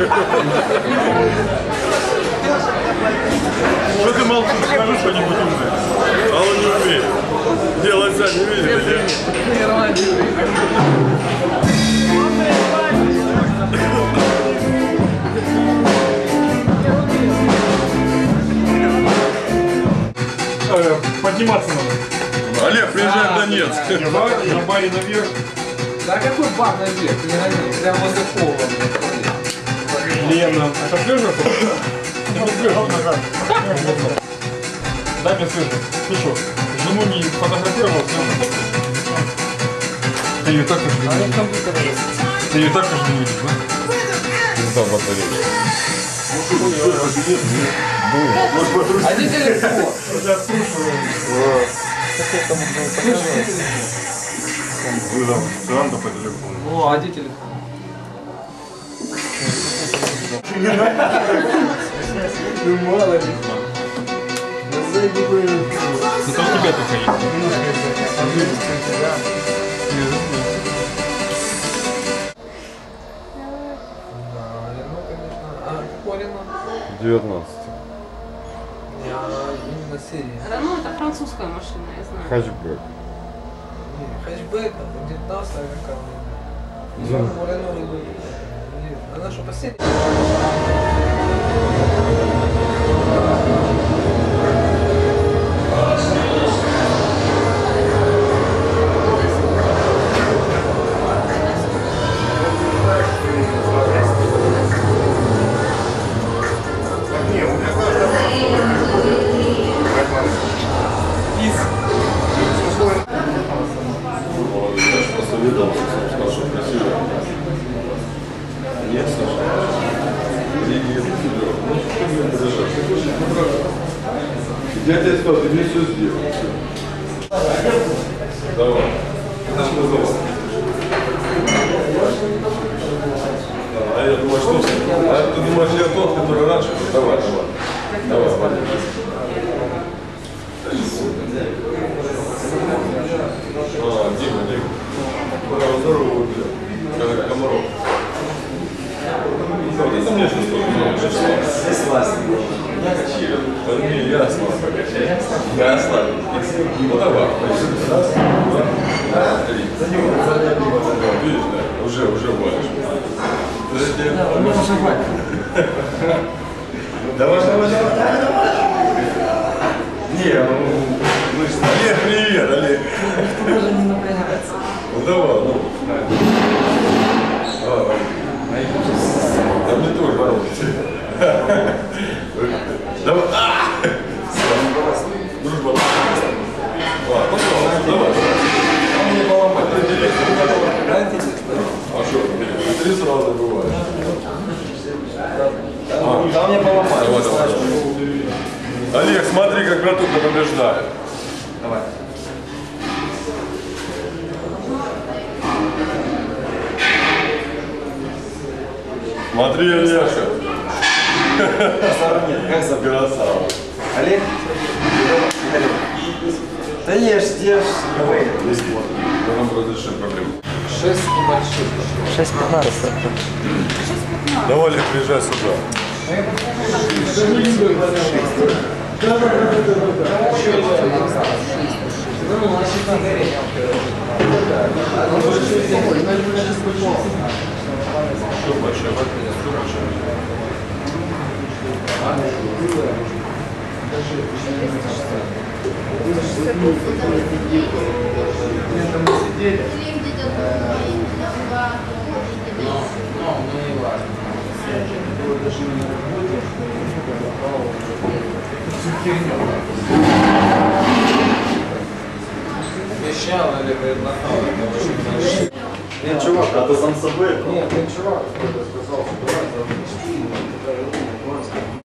Что ты молчишь? Скажи что-нибудь умное. А он не умеет. Делать сами видели, Подниматься надо. Олег, приезжай в Донецк. На баре наверх. Да какой бар наверх? Ты не ранен, прямо возле пола. Лена. Это свежая? Дай мне свежую. Ты что, жену не фотографировал? Ты ее так каждый день видишь? Ты ее так каждый день видишь, да? Пизда батарея. А где телефон? Сам по телефону. О, а где телефон? Ну мало ли. Это у тебя только есть. Ну, конечно. А какой Рено? 19. Именно серия. Рено это французская машина, я знаю. Хэтчбэк. Хэтчбэк, 19 века. Она что, последняя? Я тебе сказал, ты мне все сделал. Давай. Это что за? А я думаю, что... А ты думаешь, я тот, который раньше? Давай, давай. Давай, Ваня. Дима. Здорово, бля. Комаров. Вот это мне что слазит. Ясно. Ну давай. Раз, два, три. Видишь, да? Уже валишь. Давай. Не, ну что? Олег, привет, Олег. Тоже не напрягается. Ну давай, ну. Да мне тоже бороться. Давай. Дружба. Пожалуйста, давай. Он мне поломать. А что? Три сразу бывает. Да мне поломать. Давай. Олег, смотри, как братуха побеждает. Давай. Смотри, Олег. Как зовут? Красава. Олег? Да ешь. Давай. Потом разрешим проблему. 6 небольших. 6:15. Давай, Олег, приезжай сюда. Что большое? Обещал или предлагал? Нет, чувак, А ты сам собой? нет, ты чувак, кто-то сказал, что